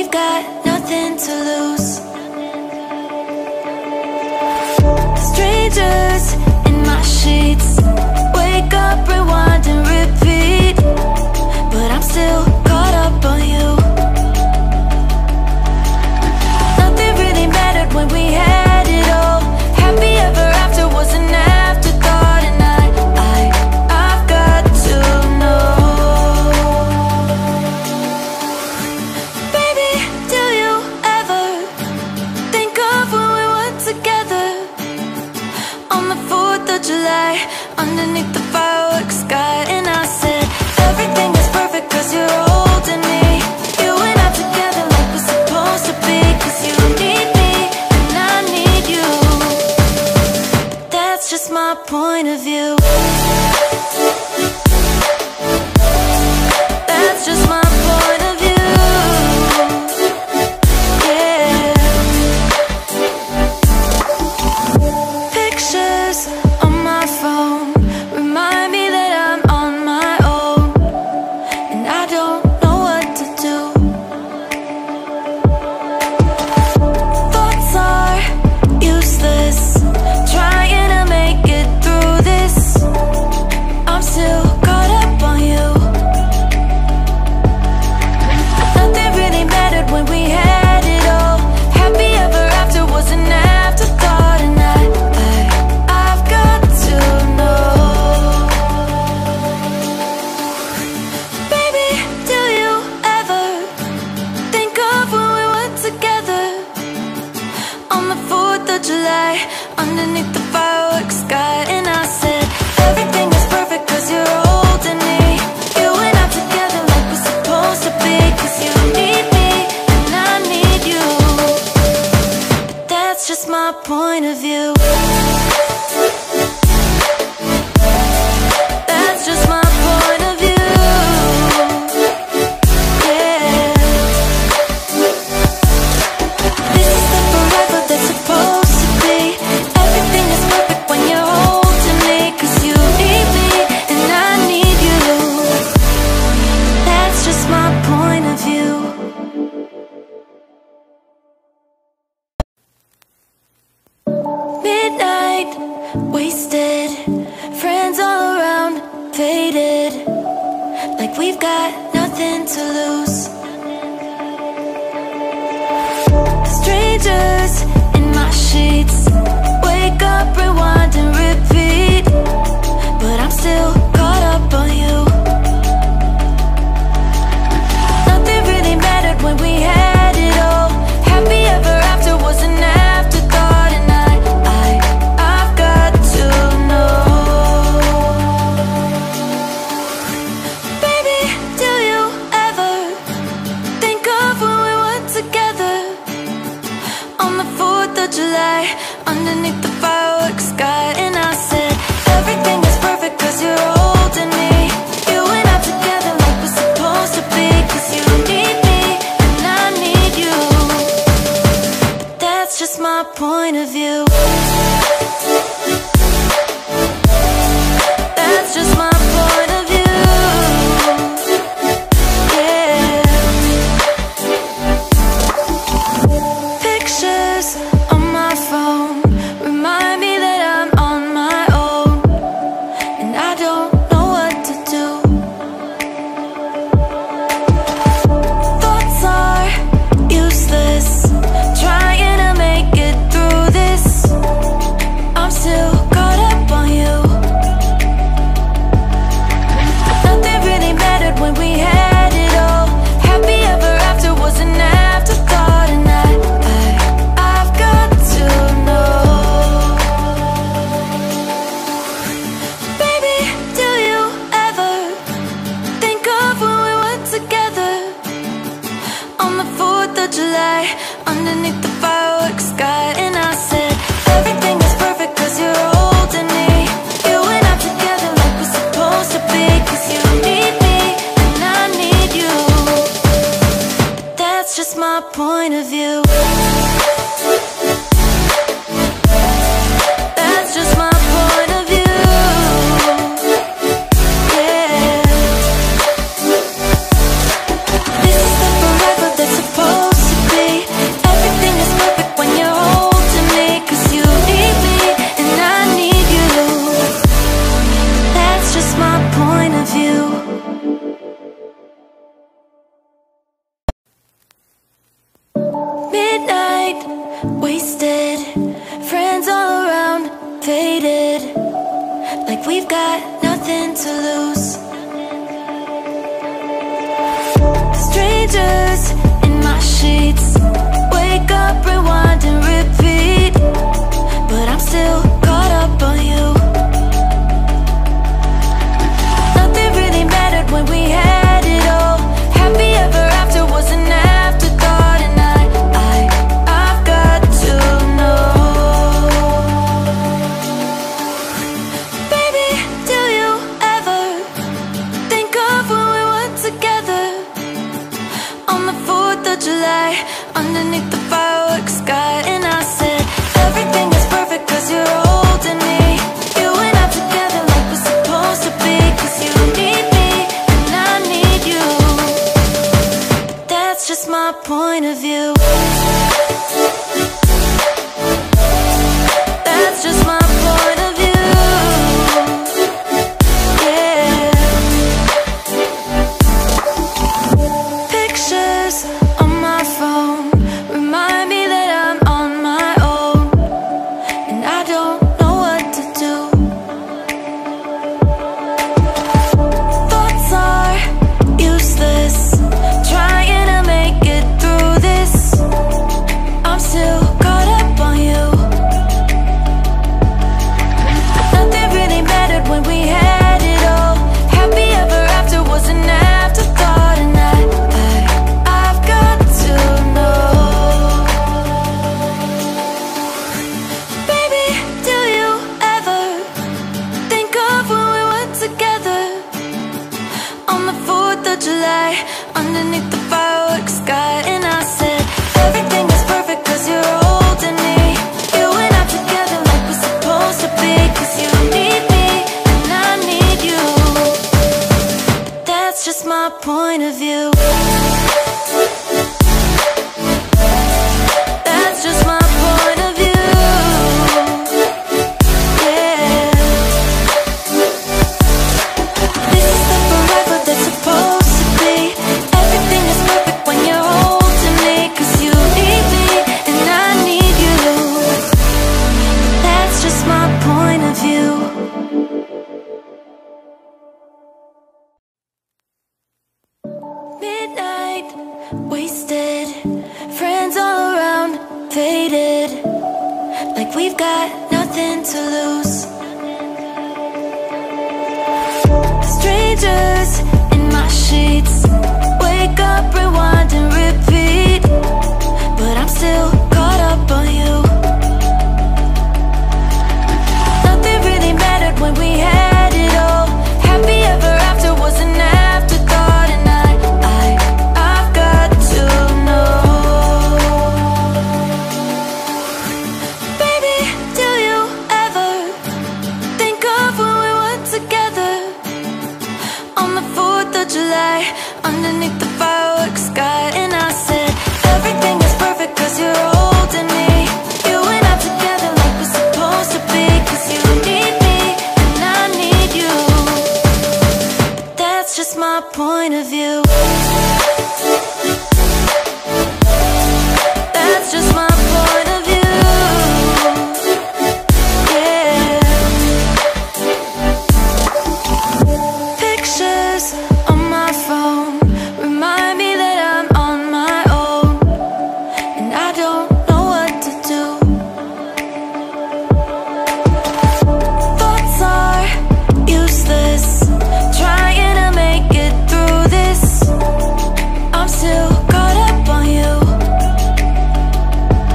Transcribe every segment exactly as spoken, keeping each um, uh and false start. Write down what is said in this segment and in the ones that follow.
we've got nothing to lose. Strangers in my sheets, wake up, rewind and repeat, but I'm still caught up on you. Nothing really mattered when we had it all. Happy ever after was an afterthought, and I, I, I've got to know. Baby, do you ever think of when we were together on the fourth of July, underneath the fireworks sky? And I said, everything is perfect cause you're holding me. You and I together like we're supposed to be, cause you need me and I need you. That's just my point of view. That's just my point of view. Yeah. Pictures on my phone remind me that I'm on my own, and I don't know what to do. Thoughts are useless, trying to make it through this. I'm still caught up on you. Nothing really mattered when we had it all. Happy ever after was an afterthought, and I, I, I've got to know. Baby, do you ever think of when we were together on the fourth of July, underneath the fireworks sky? And I said, everything is perfect cause you're holding me. You and I together like we're supposed to be, cause you need me and I need you. That's just my point of view. That's just my point of view. Yeah. This is the forever that's supposed to be. Everything is perfect when you're holding me, cause you need me and I need you. That's just my point of view. Midnight, wasted, friends all around, faded, like we've got nothing to lose. Strangers in my sheets, wake up, rewind and repeat, but I'm still caught up on you. Nothing really mattered when we had it all. Happy ever after was an afterthought, and I, I, I've got to know. Baby, do you ever think of when we were together on the fourth of July, underneath the fireworks sky? And I said, everything is perfect cause you're holding me. You and I together like we're supposed to be, cause you need me and I need you. That's just my point of view. That's just my point of view. Yeah. Pictures on my phone remind me that I'm on my own, and I don't know what to do. Thoughts are useless, trying to make it through this. I'm still caught up on you. Nothing really mattered when we had it all. Happy ever after was an afterthought, and I, I, I've got to know. Baby, do you ever think of when we were together on the fourth of July, underneath the fireworks sky? And I said, everything is perfect cause you're holding me. You and I together like we're supposed to be, cause you need me and I need you. That's just my point of view. That's just my point of view. Yeah. This is the forever that's supposed wasted. Friends all around, faded, like we've got nothing to lose. Strangers in my sheets, wake up, rewind and repeat, but I'm still caught up on you. Nothing really mattered when we had it all. Happy ever after was an afterthought, and I, I, I've got to know. Baby, do you ever think of when we were together on the fourth of July, underneath the fireworks sky? And I said, everything is perfect cause you're holding me. You and I together like we're supposed to be, cause you need me and I need you. That's just my point of view. That's just my point of view. Yeah. Pictures on my phone remind me that I'm on my own, and I don't know what to do. Thoughts are useless, trying to make it through this. I'm still caught up on you. Nothing really mattered when we had it all. Happy ever after was an afterthought, and I, I, I've got to know. Baby, do you ever think of when we were together on the fourth of July, underneath the fireworks sky? And I said, everything is perfect cause you're holding me. You and I together like we're supposed to be, cause you need me and I need you. That's just my point of view. That's just my point of view. Yeah. This is the forever that's supposed to be. Everything is perfect when you're holding me, cause you need me and I need you. That's just my point of view. Midnight, wasted. Friends all around, faded, like we've got nothing to lose. Strangers in my sheets, wake up, rewind and repeat, but I'm still caught up on you. Nothing really mattered when we had it all. Happy ever after was an afterthought, and I, I, I've got to know. Baby, do you ever think of when we were together on the fourth of July, underneath the fireworks sky? And I said, everything is perfect cause you're holding me. You and I together like we're supposed to be, cause you need me and I need you. That's just my point of view. That's just my point of view. Yeah. Pictures on my phone remind me that I'm on my own, and I don't know what to do. Thoughts are useless, trying to make it through this. I'm still caught up on you.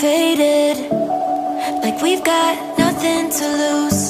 faded, like we've got nothing to lose.